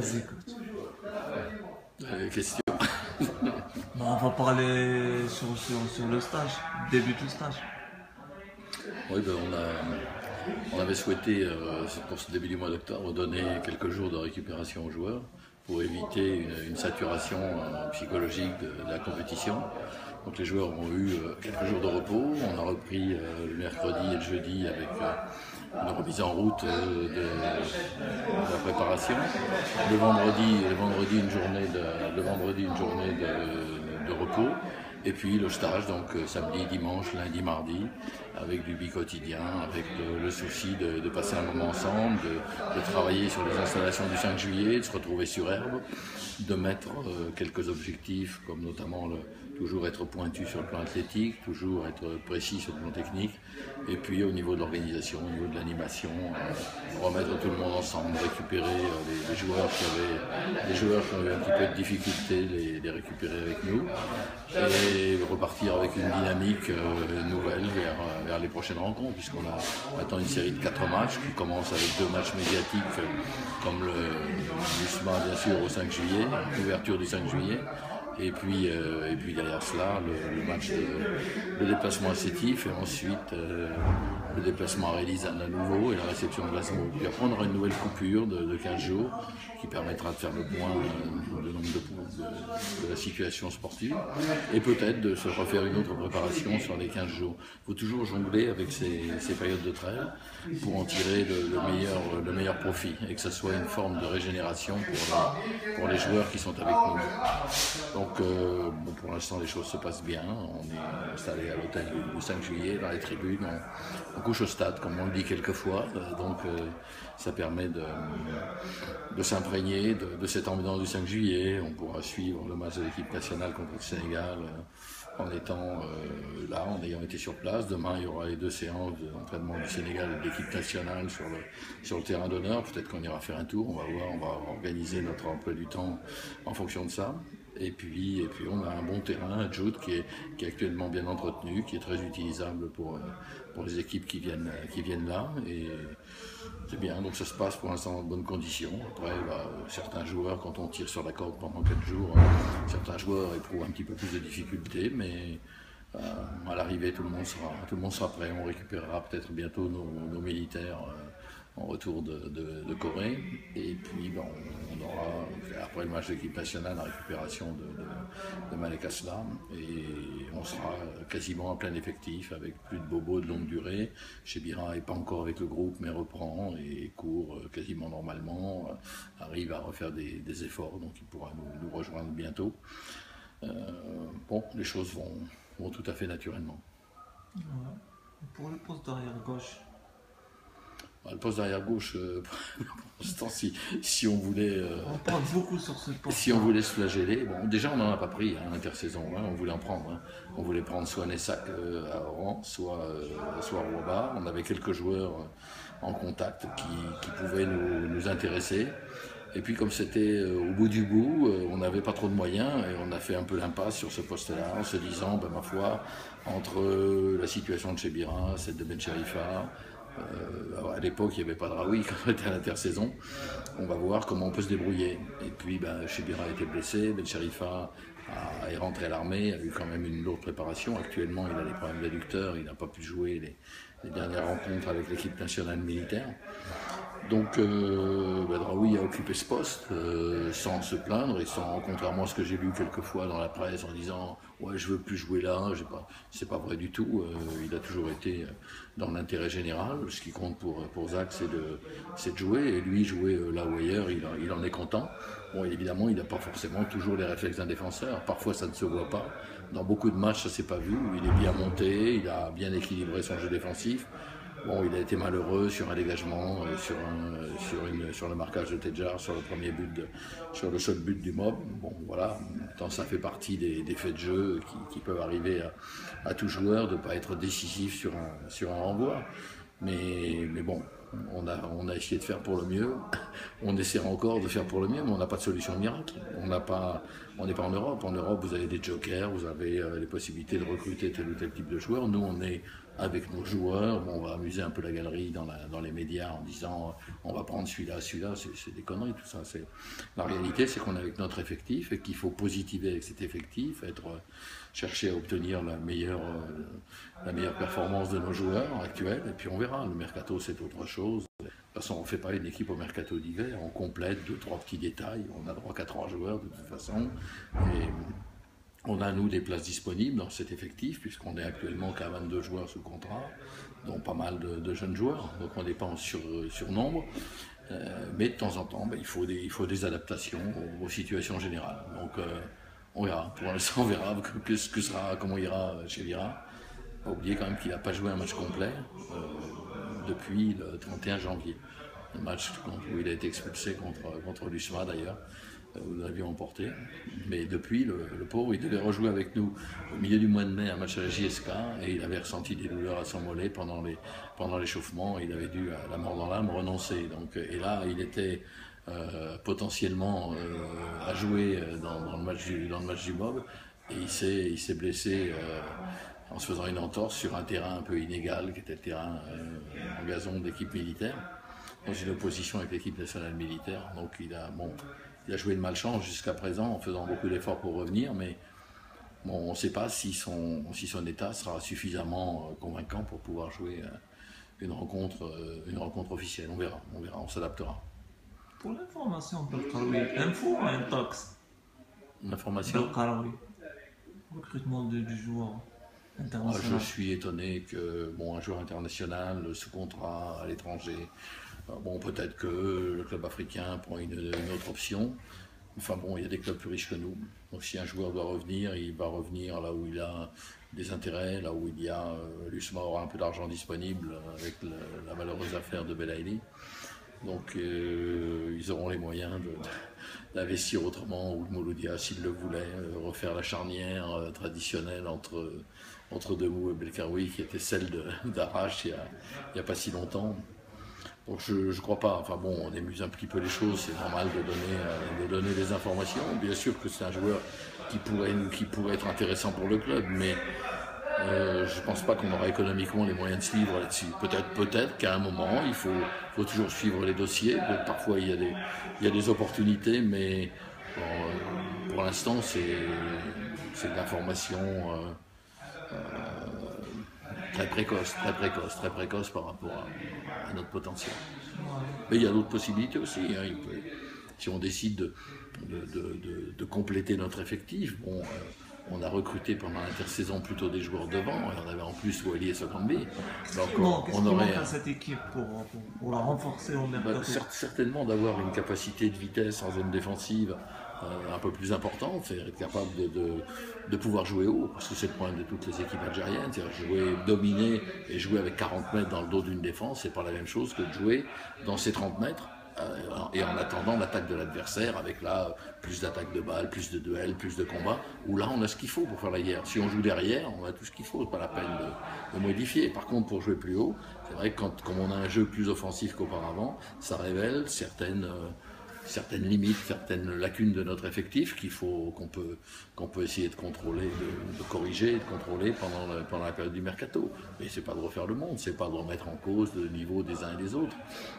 Vas-y, coach. Question. Bon, on va parler sur le stage, début du stage. Oui, ben on avait souhaité, pour ce début du mois d'octobre, donner quelques jours de récupération aux joueurs pour éviter une saturation psychologique de la compétition. Donc les joueurs ont eu quelques jours de repos. On a repris le mercredi et le jeudi avec une remise en route de la préparation. Le vendredi une journée de repos. Et puis le stage, donc samedi, dimanche, lundi, mardi, avec du bi-quotidien, avec le souci de passer un moment ensemble, de travailler sur les installations du 5 juillet, de se retrouver sur herbe, de mettre quelques objectifs, comme notamment toujours être pointu sur le plan athlétique, toujours être précis sur le plan technique, et puis au niveau de l'organisation, au niveau de l'animation, remettre tout le monde ensemble, récupérer les joueurs qui ont eu un petit peu de difficulté, les récupérer avec nous, et repartir avec une dynamique nouvelle vers les prochaines rencontres, puisqu'on a maintenant une série de 4 matchs qui commence avec 2 matchs médiatiques comme l'USMA bien sûr au 5 juillet, l'ouverture du 5 juillet, et puis derrière cela le déplacement à Sétif, et ensuite le déplacement à Rélisane à nouveau et la réception de Glasgow. Puis après on aura une nouvelle coupure de 15 jours qui permettra de faire le point du nombre de la situation sportive, et peut-être de se refaire une autre préparation sur les 15 jours. Il faut toujours jongler avec ces périodes de trêve pour en tirer le meilleur profit, et que ce soit une forme de régénération pour les joueurs qui sont avec nous. Donc pour l'instant les choses se passent bien. On est installé à l'hôtel du 5 juillet, dans les tribunes, on couche au stade comme on le dit quelquefois, donc ça permet de s'imprégner de cette ambiance du 5 juillet. On pourra suivre le match de l'équipe nationale contre le Sénégal en étant là, en ayant été sur place. Demain, il y aura les 2 séances d'entraînement du Sénégal et de l'équipe nationale sur le terrain d'honneur. Peut-être qu'on ira faire un tour, on va voir, on va organiser notre emploi du temps en fonction de ça. Et puis on a un bon terrain, Jude, qui est actuellement bien entretenu, qui est très utilisable pour les équipes qui viennent là. Et c'est bien, donc ça se passe pour l'instant dans de bonnes conditions. Après, certains joueurs, quand on tire sur la corde pendant 4 jours, certains joueurs éprouvent un petit peu plus de difficultés, mais à l'arrivée, tout le monde sera prêt. On récupérera peut-être bientôt nos militaires en retour de Corée, et puis on aura, après le match de l'équipe nationale, la récupération de Malek Aslam, et on sera quasiment en plein effectif, avec plus de bobos de longue durée. Chebira n'est pas encore avec le groupe, mais reprend et court quasiment normalement, arrive à refaire des efforts, donc il pourra nous rejoindre bientôt. Bon, les choses vont tout à fait naturellement. Ouais. Pour le poste d'arrière gauche. Le poste d'arrière gauche, pour l'instant, si on voulait. On parle beaucoup sur ce poste. Si on voulait se flageller, bon, déjà on n'en a pas pris l'intersaison, on voulait en prendre. On voulait prendre soit Nessac à Oran, soit Rouaba. On avait quelques joueurs en contact qui pouvaient nous intéresser. Et puis comme c'était au bout du bout, on n'avait pas trop de moyens, et on a fait un peu l'impasse sur ce poste-là, en se disant, ma foi, entre la situation de Chebira, celle de Ben Cherifa, à l'époque il n'y avait pas de Raoui quand on était à l'intersaison, on va voir comment on peut se débrouiller. Et puis Chebira a été blessé, Ben Cherifa est rentré à l'armée, a eu quand même une lourde préparation. Actuellement il a des problèmes d'adducteurs, il n'a pas pu jouer les dernières rencontres avec l'équipe nationale militaire. Donc Draoui a occupé ce poste sans se plaindre, et contrairement à ce que j'ai lu quelquefois dans la presse en disant ouais, je veux plus jouer là, c'est pas vrai du tout. Il a toujours été dans l'intérêt général. Ce qui compte pour Zach, c'est de jouer, et lui jouer là ou ailleurs, il en est content. Bon, évidemment, il n'a pas forcément toujours les réflexes d'un défenseur. Parfois, ça ne se voit pas. Dans beaucoup de matchs, ça s'est pas vu. Il est bien monté, il a bien équilibré son jeu défensif. Bon, il a été malheureux sur un dégagement, sur le marquage de Tedjar, sur le seul but du Mob. Bon, voilà, tant ça fait partie des faits de jeu qui peuvent arriver à tout joueur, de ne pas être décisif sur un renvoi. Mais bon, On a essayé de faire pour le mieux, on essaiera encore de faire pour le mieux, mais on n'a pas de solution miracle. On n'est pas en Europe. En Europe, vous avez des jokers, vous avez les possibilités de recruter tel ou tel type de joueurs. Nous, on est avec nos joueurs, on va amuser un peu la galerie dans les médias en disant on va prendre celui-là, c'est des conneries tout ça. La réalité, c'est qu'on est avec notre effectif et qu'il faut positiver avec cet effectif, chercher à obtenir la meilleure performance de nos joueurs actuels, et puis on verra. Le mercato, c'est autre chose. De toute façon, on ne fait pas une équipe au mercato d'hiver, on complète 2-3 petits détails, on a droit qu'à 3 joueurs de toute façon. Et on a, nous, des places disponibles dans cet effectif, puisqu'on est actuellement qu'à 22 joueurs sous contrat, dont pas mal de jeunes joueurs, donc on n'est pas en surnombre. Mais de temps en temps, il faut des adaptations aux situations générales. Donc on verra. Pour l'instant, on verra comment ira chez Vira. Pas oublier quand même qu'il n'a pas joué un match complet depuis le 31 janvier. Un match où il a été expulsé contre l'USMA d'ailleurs. Nous l'avions emporté, mais depuis, le pauvre, il devait rejouer avec nous au milieu du mois de mai un match à la JSK et il avait ressenti des douleurs à son mollet pendant l'échauffement et il avait dû, à la mort dans l'âme, renoncer. Donc, et là, il était potentiellement à jouer dans le match du MOB et il s'est blessé en se faisant une entorse sur un terrain un peu inégal qui était le terrain en gazon d'équipe militaire, dans une opposition avec l'équipe nationale militaire. Donc il a joué de malchance jusqu'à présent en faisant beaucoup d'efforts pour revenir, mais bon, on ne sait pas si son état sera suffisamment convaincant pour pouvoir jouer une rencontre officielle. On verra, on s'adaptera. Pour l'information, Belkaraoui, info ou intox? L'information Belkaraoui, recrutement du joueur international. Je suis étonné que un joueur international sous contrat à l'étranger, peut-être que le club africain prend une autre option. Enfin bon, il y a des clubs plus riches que nous. Donc si un joueur doit revenir, il va revenir là où il a des intérêts, là où il y a l'USMA aura un peu d'argent disponible avec la malheureuse affaire de Belaïli. Donc ils auront les moyens d'investir autrement, ou Mouloudia s'il le voulait, refaire la charnière traditionnelle entre Demou et Belkaraoui qui était celle d'Arrache il n'y a pas si longtemps. Donc je ne crois pas, enfin bon, on émuse un petit peu les choses, c'est normal de donner des informations. Bien sûr que c'est un joueur qui pourrait être intéressant pour le club, mais je ne pense pas qu'on aura économiquement les moyens de suivre là-dessus. Peut-être qu'à un moment, il faut toujours suivre les dossiers. Donc, parfois, il y a des opportunités, mais pour l'instant, c'est de l'information très précoce par rapport à notre potentiel. Mais il y a d'autres possibilités aussi. Si on décide de compléter notre effectif, on a recruté pendant l'intersaison plutôt des joueurs devant, et on avait en plus Wally et Sokambi. Donc on aurait à cette équipe pour la renforcer au mercato. Certainement d'avoir une capacité de vitesse en zone défensive un peu plus importante, c'est être capable de pouvoir jouer haut, parce que c'est le problème de toutes les équipes algériennes, c'est-à-dire dominer et jouer avec 40 mètres dans le dos d'une défense, c'est pas la même chose que de jouer dans ces 30 mètres. Et en attendant l'attaque de l'adversaire, avec là plus d'attaques de balles, plus de duels, plus de combats, où là on a ce qu'il faut pour faire la guerre. Si on joue derrière, on a tout ce qu'il faut, pas la peine de modifier. Par contre, pour jouer plus haut, c'est vrai que comme on a un jeu plus offensif qu'auparavant, ça révèle certaines limites, certaines lacunes de notre effectif qu'on peut essayer de contrôler, de corriger, de contrôler pendant la période du mercato. Mais c'est pas de refaire le monde, c'est pas de remettre en cause le niveau des uns et des autres.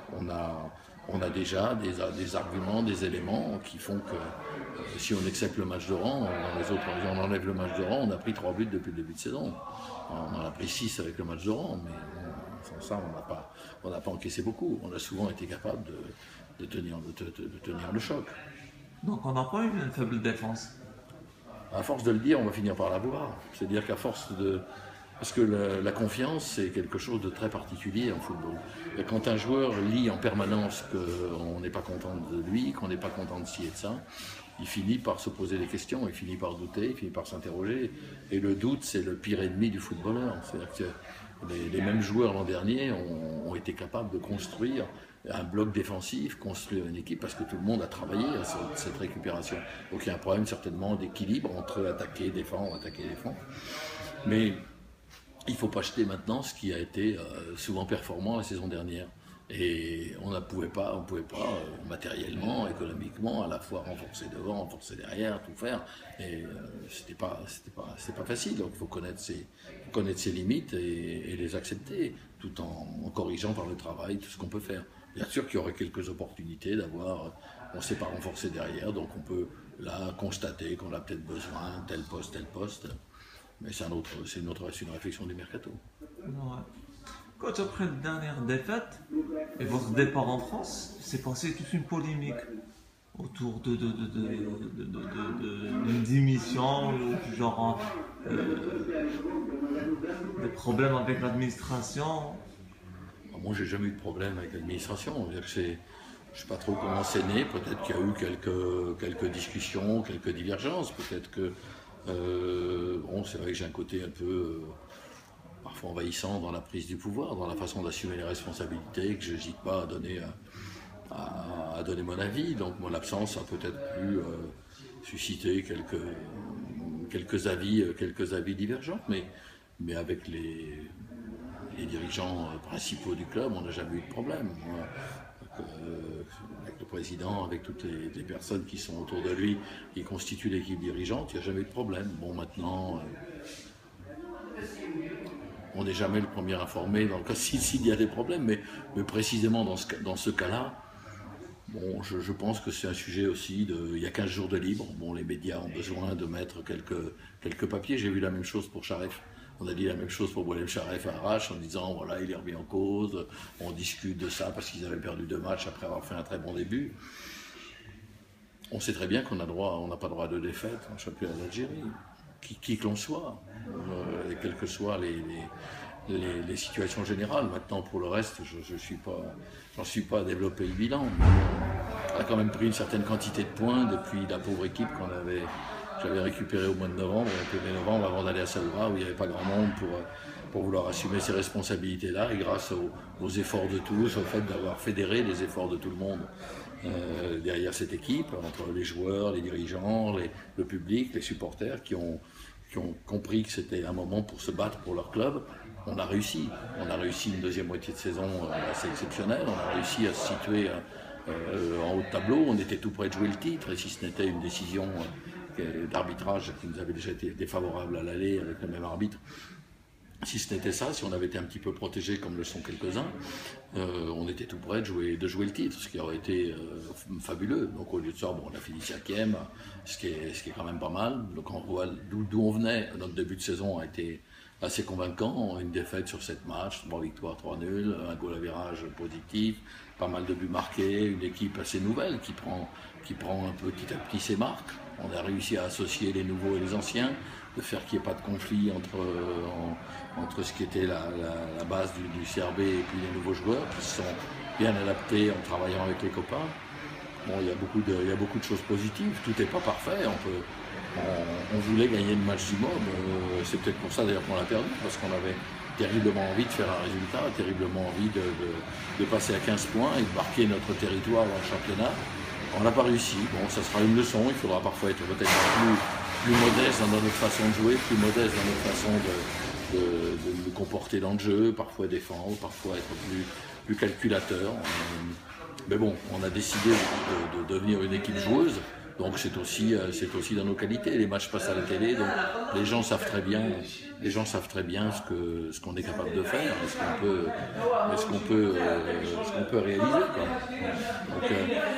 On a déjà des arguments, des éléments qui font que si on accepte le match de rang, dans les autres, si on enlève le match de rang, on a pris 3 buts depuis le début de saison. On en a pris 6 avec le match de rang, mais sans ça, on n'a pas encaissé beaucoup. On a souvent été capable de tenir le choc. Donc on n'a pas eu une faible défense. À force de le dire, on va finir par l'avoir. C'est-à-dire qu'à force de... Parce que la confiance, c'est quelque chose de très particulier en football. Et quand un joueur lit en permanence qu'on n'est pas content de lui, qu'on n'est pas content de ci et de ça, il finit par se poser des questions, il finit par douter, il finit par s'interroger. Et le doute, c'est le pire ennemi du footballeur. C'est-à-dire que les mêmes joueurs l'an dernier ont été capables de construire un bloc défensif, construire une équipe, parce que tout le monde a travaillé à cette récupération. Donc il y a un problème certainement d'équilibre entre attaquer, défendre. Mais il ne faut pas jeter maintenant ce qui a été souvent performant la saison dernière. Et on ne pouvait pas matériellement, économiquement, à la fois renforcer devant, renforcer derrière, tout faire. Et c'était pas facile. Donc il faut connaître ses limites et les accepter, tout en corrigeant par le travail tout ce qu'on peut faire. Bien sûr qu'il y aurait quelques opportunités d'avoir, on ne s'est pas renforcé derrière, donc on peut là constater qu'on a peut-être besoin tel poste. Mais c'est une réflexion du mercato. Ouais. Coach, après la dernière défaite et votre départ en France, c'est passé toute une polémique autour d'une démission, du genre des problèmes avec l'administration. Moi, j'ai jamais eu de problème avec l'administration. Je ne sais pas trop comment c'est né. Peut-être qu'il y a eu quelques discussions, quelques divergences. Peut-être que c'est vrai que j'ai un côté un peu parfois envahissant dans la prise du pouvoir, dans la façon d'assumer les responsabilités, que je n'hésite pas à donner mon avis. Donc mon absence a peut-être pu susciter quelques avis divergents, mais avec les dirigeants principaux du club, on n'a jamais eu de problème. Avec le président, avec toutes les personnes qui sont autour de lui, qui constituent l'équipe dirigeante, il n'y a jamais eu de problème. Bon, maintenant, on n'est jamais le premier informé dans le cas s'il y a des problèmes, mais précisément dans ce cas-là, bon, je pense que c'est un sujet aussi il y a 15 jours de libre. Bon, les médias ont besoin de mettre quelques papiers. J'ai vu la même chose pour Charef. On a dit la même chose pour Boualem Charef à Arrache en disant voilà, il est remis en cause, on discute de ça parce qu'ils avaient perdu 2 matchs après avoir fait un très bon début. On sait très bien qu'on n'a pas droit de défaite en championnat d'Algérie, qui que l'on soit, et quelles que soient les situations générales. Maintenant, pour le reste, j'en suis pas à développer le bilan. On a quand même pris une certaine quantité de points depuis la pauvre équipe j'avais récupéré au mois de novembre, un peu de novembre, avant d'aller à Saoura, où il n'y avait pas grand monde pour vouloir assumer ces responsabilités-là. Et grâce aux efforts de tous, au fait d'avoir fédéré les efforts de tout le monde derrière cette équipe, entre les joueurs, les dirigeants, le public, les supporters, qui ont compris que c'était un moment pour se battre pour leur club, on a réussi. On a réussi une deuxième moitié de saison assez exceptionnelle. On a réussi à se situer en haut de tableau. On était tout près de jouer le titre. Et si ce n'était une décision d'arbitrage qui nous avait déjà été défavorable à l'aller avec le même arbitre, si ce n'était ça, si on avait été un petit peu protégé comme le sont quelques-uns, on était tout près de jouer le titre, ce qui aurait été fabuleux. Donc au lieu de ça, bon, on a fini 5e, ce qui est quand même pas mal. Donc on voit d'où on venait. Notre début de saison a été assez convaincant. Une défaite sur 7 matchs, 3 victoires, 3 nuls, un goal average positif, pas mal de buts marqués, une équipe assez nouvelle qui prend un peu petit à petit ses marques. On a réussi à associer les nouveaux et les anciens, de faire qu'il n'y ait pas de conflit entre ce qui était la base du CRB et puis les nouveaux joueurs qui se sont bien adaptés en travaillant avec les copains. Bon, il y a beaucoup de choses positives, tout n'est pas parfait. On voulait gagner le match du MOB, c'est peut-être pour ça d'ailleurs qu'on l'a perdu, parce qu'on avait terriblement envie de faire un résultat, terriblement envie de passer à 15 points et de marquer notre territoire dans le championnat. On n'a pas réussi. Bon, ça sera une leçon. Il faudra parfois être peut-être plus modeste dans notre façon de jouer, plus modeste dans notre façon de nous comporter dans le jeu, parfois défendre, parfois être plus calculateur. Mais bon, on a décidé de devenir une équipe joueuse. Donc c'est aussi dans nos qualités. Les matchs passent à la télé, donc les gens savent très bien ce qu'on est capable de faire, et ce qu'on peut réaliser, quoi. Donc,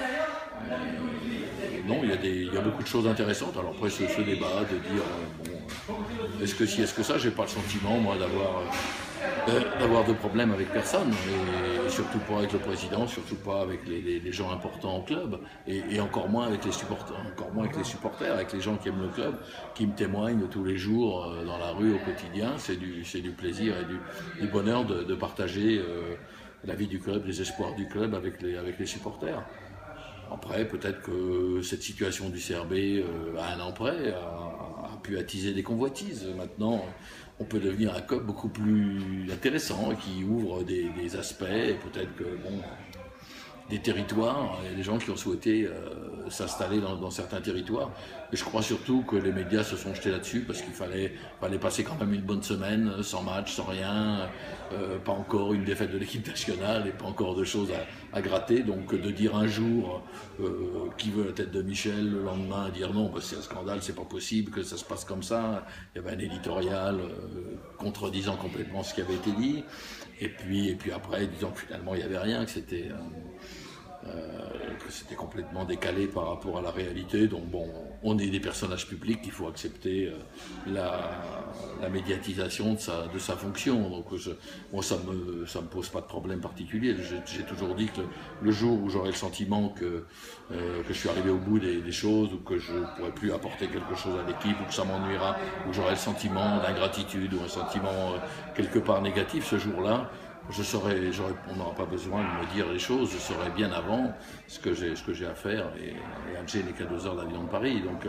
non, il y a beaucoup de choses intéressantes. Alors après, ce débat de dire est-ce que si, est-ce que ça, j'ai pas le sentiment, moi, d'avoir de problèmes avec personne, et surtout pas avec le président, surtout pas avec les gens importants au club, et encore moins avec les supporters, avec les gens qui aiment le club, qui me témoignent tous les jours dans la rue au quotidien. C'est du plaisir et du bonheur de partager la vie du club, les espoirs du club avec les supporters. Après, peut-être que cette situation du CRB, à un an près, a pu attiser des convoitises. Maintenant, on peut devenir un club beaucoup plus intéressant, qui ouvre des aspects, et peut-être que, bon, des territoires. Il y a des gens qui ont souhaité s'installer dans certains territoires. Et je crois surtout que les médias se sont jetés là-dessus parce qu'il fallait passer quand même une bonne semaine, sans match, sans rien, pas encore une défaite de l'équipe nationale et pas encore de choses à gratter. Donc de dire un jour qui veut la tête de Michel, le lendemain dire non, bah, c'est un scandale, c'est pas possible que ça se passe comme ça. Il y avait un éditorial contredisant complètement ce qui avait été dit. Et puis après, disant que finalement il n'y avait rien, que c'était complètement décalé par rapport à la réalité. Donc bon, on est des personnages publics, il faut accepter la médiatisation de sa fonction. Donc moi ça me pose pas de problème particulier. J'ai toujours dit que le jour où j'aurai le sentiment que je suis arrivé au bout des choses, ou que je ne pourrai plus apporter quelque chose à l'équipe, ou que ça m'ennuiera, ou que j'aurai le sentiment d'ingratitude, ou un sentiment quelque part négatif, ce jour-là, on n'aura pas besoin de me dire les choses, je saurai bien avant ce que j'ai à faire, et Alger n'est qu'à 2 heures d'avion de Paris, donc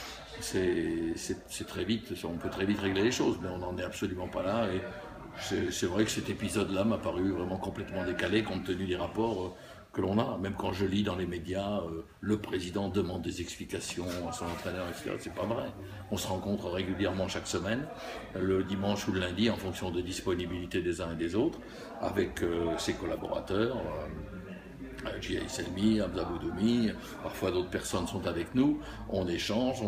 c'est très vite, on peut très vite régler les choses, mais on n'en est absolument pas là, et c'est vrai que cet épisode-là m'a paru vraiment complètement décalé compte tenu des rapports que l'on a, même quand je lis dans les médias, le président demande des explications à son entraîneur, etc. C'est pas vrai. On se rencontre régulièrement chaque semaine, le dimanche ou le lundi, en fonction de disponibilité des uns et des autres, avec ses collaborateurs, Jia Selmi, Hamza Boudoumi, parfois d'autres personnes sont avec nous, on échange,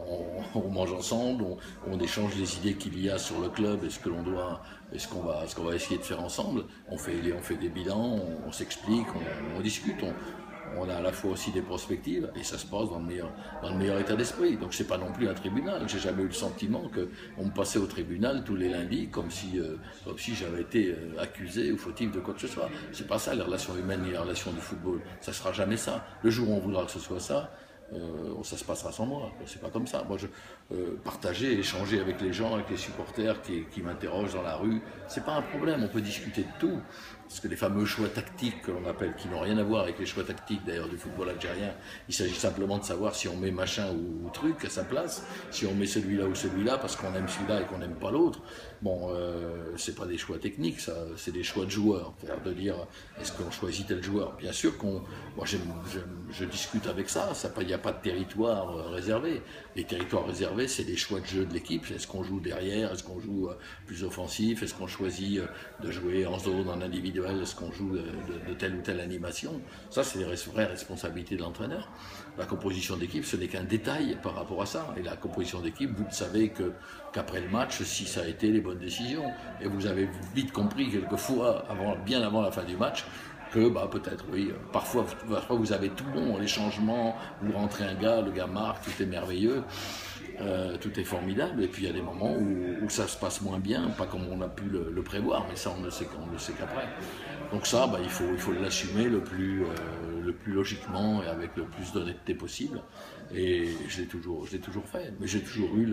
on mange ensemble, on échange les idées qu'il y a sur le club et ce que l'on doit, et ce qu'on va essayer de faire ensemble. On fait des bilans, on s'explique, on discute, on a à la fois aussi des perspectives, et ça se passe dans le meilleur état d'esprit. Donc c'est pas non plus un tribunal. J'ai jamais eu le sentiment qu'on me passait au tribunal tous les lundis comme si j'avais été accusé ou fautif de quoi que ce soit. C'est pas ça les relations humaines ni les relations du football. Ça sera jamais ça. Le jour où on voudra que ce soit ça, ça se passera sans moi. C'est pas comme ça. Moi, partager, échanger avec les gens, avec les supporters qui m'interrogent dans la rue, c'est pas un problème. On peut discuter de tout. Parce que les fameux choix tactiques que l'on appelle, qui n'ont rien à voir avec les choix tactiques d'ailleurs du football algérien, il s'agit simplement de savoir si on met machin ou truc à sa place, si on met celui-là ou celui-là parce qu'on aime celui-là et qu'on n'aime pas l'autre. Bon, c'est pas des choix techniques, ça, c'est des choix de joueurs. C'est-à-dire de dire, est-ce qu'on choisit tel joueur? Bien sûr moi je discute avec ça, il n'y a pas de territoire réservé. Les territoires réservés, c'est des choix de jeu de l'équipe. Est-ce qu'on joue derrière? Est-ce qu'on joue plus offensif? Est-ce qu'on choisit de jouer en zone, en individuel? Est-ce qu'on joue de telle ou telle animation? Ça, c'est les vraies responsabilités de l'entraîneur. La composition d'équipe, ce n'est qu'un détail par rapport à ça. Et la composition d'équipe, vous savez qu'après le match, si ça a été les bonnes décisions, et vous avez vite compris quelquefois, bien avant la fin du match, que peut-être, oui, parfois vous avez tout bon, les changements, vous rentrez un gars, le gars marque, tout est merveilleux, tout est formidable, et puis il y a des moments où ça se passe moins bien, pas comme on a pu le prévoir, mais ça on ne sait qu'après. Donc ça, il faut l'assumer le plus logiquement et avec le plus d'honnêteté possible, et je l'ai toujours fait, mais j'ai toujours eu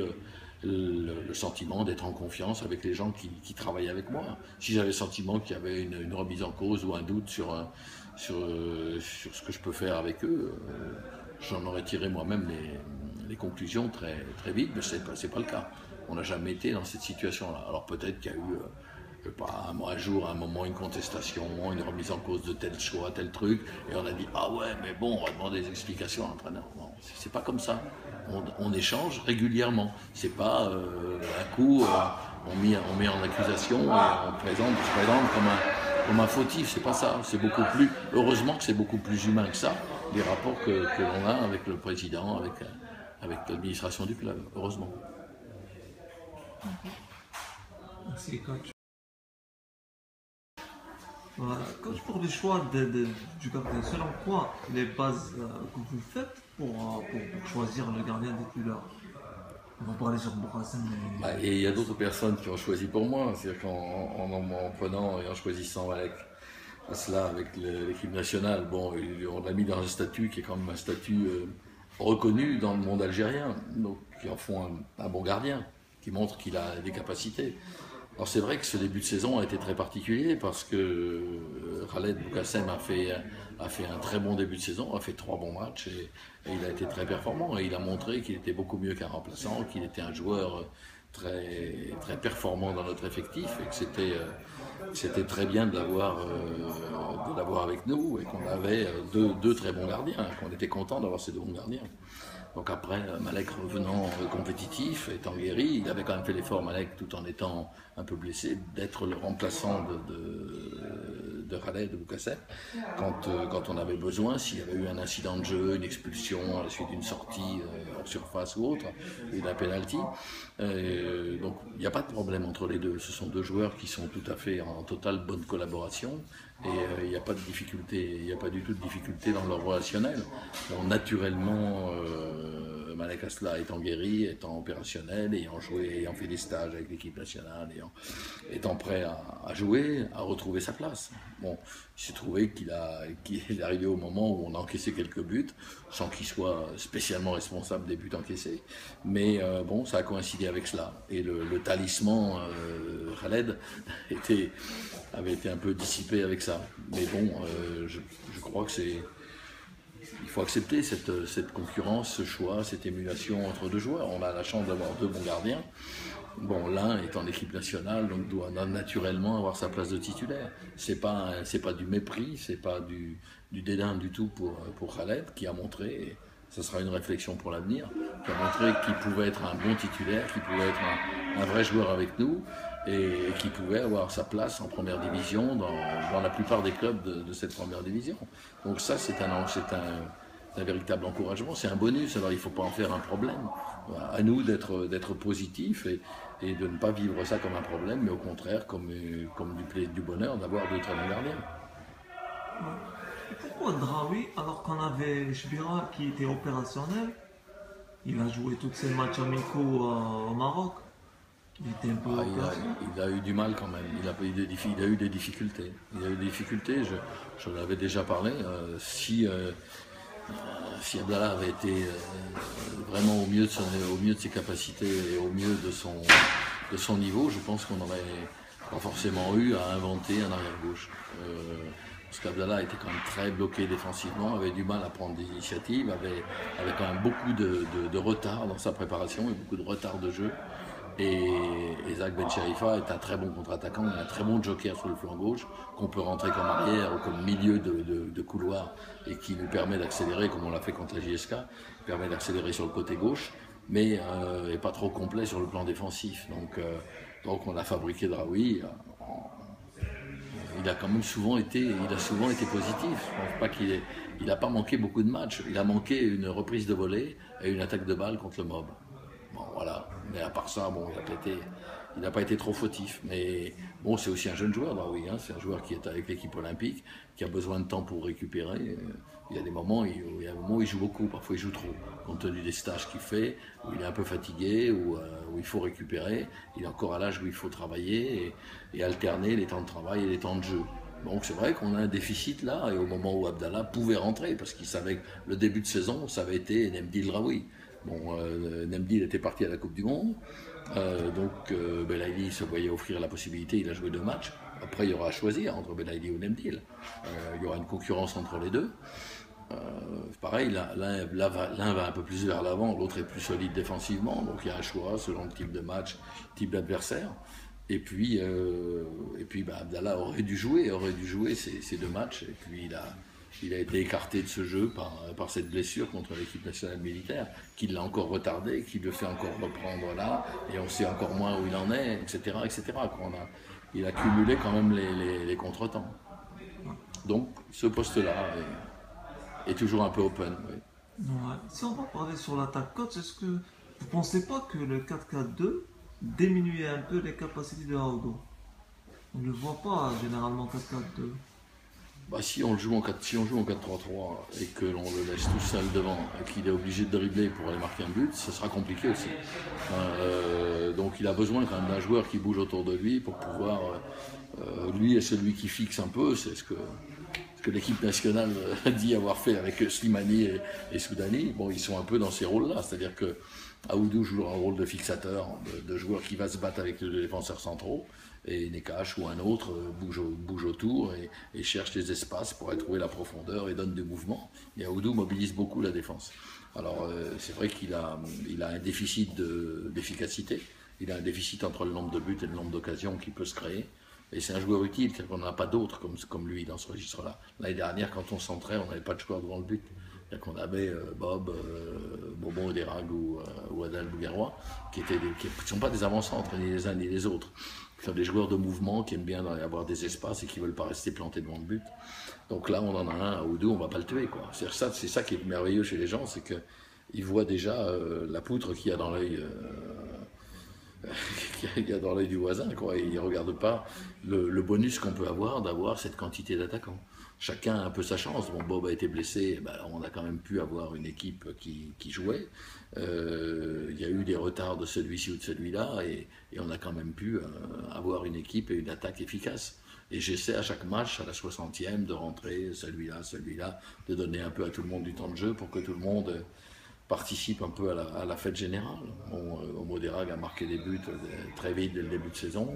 le sentiment d'être en confiance avec les gens qui travaillent avec moi. Si j'avais le sentiment qu'il y avait une remise en cause ou un doute sur ce que je peux faire avec eux, j'en aurais tiré moi-même les conclusions très, très vite, mais c'est pas le cas. On n'a jamais été dans cette situation-là. Alors peut-être qu'il y a eu, je sais pas, un jour, un moment, une contestation, une remise en cause de tel choix, tel truc, et on a dit, ah ouais, mais bon, on va demander des explications à l'entraîneur. Non, c'est pas comme ça. On échange régulièrement. C'est pas un coup, on met en accusation et on se présente comme un fautif. C'est pas ça. C'est beaucoup plus. Heureusement que c'est beaucoup plus humain que ça. Les rapports que l'on a avec le président, avec l'administration du club. Heureusement. Merci, coach. Coach, pour les choix du gardien, selon quoi les bases que vous faites pour choisir le gardien des couleurs? On va parler sur Bourassan. Et il y a d'autres personnes qui ont choisi pour moi, c'est-à-dire qu'en prenant et en choisissant cela avec l'équipe nationale, bon, on l'a mis dans un statut qui est quand même un statut reconnu dans le monde algérien, donc qui en font un bon gardien, qui montre qu'il a des capacités. Alors c'est vrai que ce début de saison a été très particulier parce que Khaled Boukassem a fait un très bon début de saison, a fait 3 bons matchs et il a été très performant et il a montré qu'il était beaucoup mieux qu'un remplaçant, qu'il était un joueur très performant dans notre effectif et que c'était très bien de l'avoir avec nous et qu'on avait deux très bons gardiens, qu'on était content d'avoir ces deux bons gardiens. Donc après, Malek revenant compétitif, étant guéri, il avait quand même fait l'effort, Malek, tout en étant un peu blessé, d'être le remplaçant de Khaled, de Boukassem, quand on avait besoin, s'il y avait eu un incident de jeu, une expulsion à la suite d'une sortie en surface ou autre, ou d'un penalty. Donc il n'y a pas de problème entre les deux. Ce sont deux joueurs qui sont tout à fait en totale bonne collaboration. Et il n'y a pas de difficulté, il n'y a pas du tout de difficulté dans leur relationnel. Donc, naturellement, Malek Asla étant guéri, étant opérationnel, ayant joué, ayant fait des stages avec l'équipe nationale, étant prêt à jouer, à retrouver sa place. Bon, il s'est trouvé qu'il est arrivé au moment où on a encaissé quelques buts, sans qu'il soit spécialement responsable des buts encaissés. Mais bon, ça a coïncidé avec cela. Et le talisman Khaled avait été un peu dissipé avec ça. Mais bon, je crois que il faut accepter cette concurrence, ce choix, cette émulation entre deux joueurs. On a la chance d'avoir deux bons gardiens. Bon, l'un est en équipe nationale, donc doit naturellement avoir sa place de titulaire. C'est pas du mépris, c'est pas du dédain du tout pour Khaled, qui a montré, et ce sera une réflexion pour l'avenir, qui a montré qu'il pouvait être un bon titulaire, qu'il pouvait être un vrai joueur avec nous, et qui pouvait avoir sa place en première division dans la plupart des clubs de cette première division. Donc ça, c'est un véritable encouragement, c'est un bonus, alors il ne faut pas en faire un problème. À nous d'être positifs et de ne pas vivre ça comme un problème, mais au contraire comme du bonheur d'avoir deux très bons gardiens. Et pourquoi Draoui, alors qu'on avait Chbira qui était opérationnel, il a joué tous ses matchs amicaux au Maroc? Il était un peu il a eu du mal quand même, il a eu des difficultés. Il a eu des difficultés, je l'avais déjà parlé. Si Abdallah avait été vraiment au mieux de ses capacités et au mieux de son niveau, je pense qu'on n'aurait pas forcément eu à inventer un arrière-gauche. Parce qu'Abdallah était quand même très bloqué défensivement, avait du mal à prendre des initiatives, avait quand même beaucoup de retard dans sa préparation et beaucoup de retard de jeu. Et Zach Ben Cherifa est un très bon contre-attaquant, un très bon joker sur le flanc gauche, qu'on peut rentrer comme arrière ou comme milieu de couloir et qui nous permet d'accélérer, comme on l'a fait contre la JSK, permet d'accélérer sur le côté gauche, mais n'est pas trop complet sur le plan défensif. Donc on a fabriqué Draoui. Il a quand même souvent été positif. Je ne pense pas qu'il n'a pas manqué beaucoup de matchs. Il a manqué une reprise de volée et une attaque de balle contre le Mob. Bon, voilà. Mais à part ça, bon, il n'a pas été trop fautif. Mais bon, c'est aussi un jeune joueur, Draoui. C'est un joueur qui est avec l'équipe olympique, qui a besoin de temps pour récupérer. Il y a des moments où il joue beaucoup, parfois il joue trop, compte tenu des stages qu'il fait, où il est un peu fatigué, où il faut récupérer. Il est encore à l'âge où il faut travailler et alterner les temps de travail et les temps de jeu. Donc c'est vrai qu'on a un déficit là, et au moment où Abdallah pouvait rentrer, parce qu'il savait que le début de saison, ça avait été Nemdil Draoui. Bon, Nemdil était parti à la Coupe du Monde, donc Belaïli se voyait offrir la possibilité, il a joué 2 matchs. Après, il y aura à choisir entre Belaïli ou Nemdil. Il y aura une concurrence entre les deux. Pareil, l'un va un peu plus vers l'avant, l'autre est plus solide défensivement, donc il y a un choix selon le type de match, type d'adversaire. Et puis Abdallah aurait dû jouer ces 2 matchs, et puis il a été écarté de ce jeu par cette blessure contre l'équipe nationale militaire, qui l'a encore retardé, qui le fait encore reprendre là, et on sait encore moins où il en est, etc. Il a cumulé quand même les contretemps. Donc ce poste-là est toujours un peu open. Oui. Ouais. Si on va parler sur l'attaque coach, est-ce que vous ne pensez pas que le 4-4-2 diminuait un peu les capacités de Aoudo? On ne le voit pas généralement 4-4-2. Bah, si on joue en 4-3-3 et que l'on le laisse tout seul devant et qu'il est obligé de dribbler pour aller marquer un but, ça sera compliqué aussi. Donc il a besoin quand même d'un joueur qui bouge autour de lui pour pouvoir... lui est celui qui fixe un peu, c'est ce que l'équipe nationale dit avoir fait avec Slimani et Soudani. Bon, ils sont un peu dans ces rôles-là, c'est-à-dire que Aoudou joue un rôle de fixateur, de joueur qui va se battre avec les défenseurs centraux, et Nekash ou un autre bouge autour et cherche les espaces pour aller trouver la profondeur et donne du mouvement. Et Aoudou mobilise beaucoup la défense. Alors c'est vrai qu'il a un déficit d'efficacité, il a un déficit entre le nombre de buts et le nombre d'occasions qui peut se créer. Et c'est un joueur utile, c'est-à-dire qu'on n'en a pas d'autres comme lui dans ce registre-là. L'année dernière, quand on centrait, on n'avait pas de joueur devant le but. C'est-à-dire qu'on avait Bob, Bobon Oderag ou Adel Bouguerois, qui ne sont pas des avant-centres, ni les uns ni les autres. Qui sont des joueurs de mouvement qui aiment bien avoir des espaces et qui ne veulent pas rester plantés devant le but. Donc là, on en a un ou deux, on ne va pas le tuer, quoi. C'est ça qui est merveilleux chez les gens, c'est qu'ils voient déjà la poutre qu'il y a dans l'œil. Il y a dans l'œil du voisin, quoi. Et il ne regarde pas le bonus qu'on peut avoir d'avoir cette quantité d'attaquants. Chacun a un peu sa chance. Bon, Bob a été blessé, ben, on a quand même pu avoir une équipe qui jouait. Il y a eu des retards de celui-ci ou de celui-là, et on a quand même pu avoir une équipe et une attaque efficace. Et j'essaie à chaque match, à la 60e, de rentrer celui-là, de donner un peu à tout le monde du temps de jeu pour que tout le monde participe un peu à la fête générale. Omoderag a marqué des buts très vite dès le début de saison.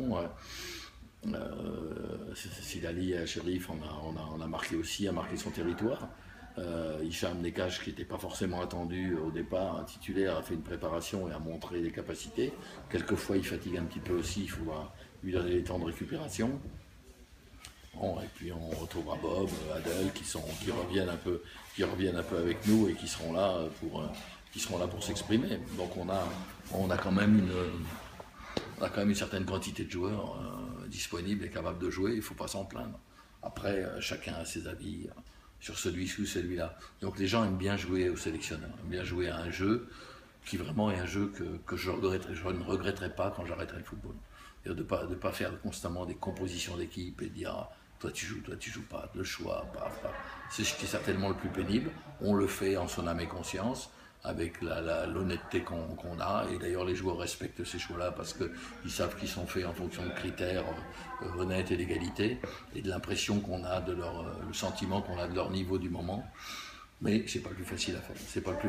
Silali Cherif on a marqué aussi, a marqué son territoire. Hicham Nekash, qui n'était pas forcément attendu au départ, un titulaire, a fait une préparation et a montré des capacités. Quelquefois il fatigue un petit peu aussi, il faudra lui donner les temps de récupération. Bon, et puis on retrouvera Bob, Adel, qui reviennent un peu avec nous et qui seront là pour s'exprimer. Donc on a quand même une certaine quantité de joueurs disponibles et capables de jouer. Il ne faut pas s'en plaindre. Après, chacun a ses avis sur celui-ci ou celui-là. Donc les gens aiment bien jouer au sélectionneur, aiment bien jouer à un jeu qui vraiment est un jeu que je ne regretterai pas quand j'arrêterai le football. Et de pas faire constamment des compositions d'équipe et dire toi tu joues pas, le choix, paf. C'est ce qui est certainement le plus pénible. On le fait en son âme et conscience, avec l'honnêteté qu'on a. Et d'ailleurs, les joueurs respectent ces choix-là parce qu'ils savent qu'ils sont faits en fonction de critères honnêtes et d'égalité, et de l'impression qu'on a le sentiment qu'on a de leur niveau du moment. Mais c'est pas le plus facile à faire. C'est pas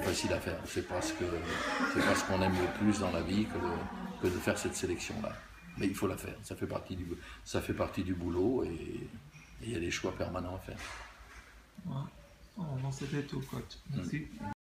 ce qu'on aime le plus dans la vie que de faire cette sélection-là. Mais il faut la faire. Ça fait partie du boulot et il y a des choix permanents à faire. Ouais. Oh, non, c'était tout, coach. Merci.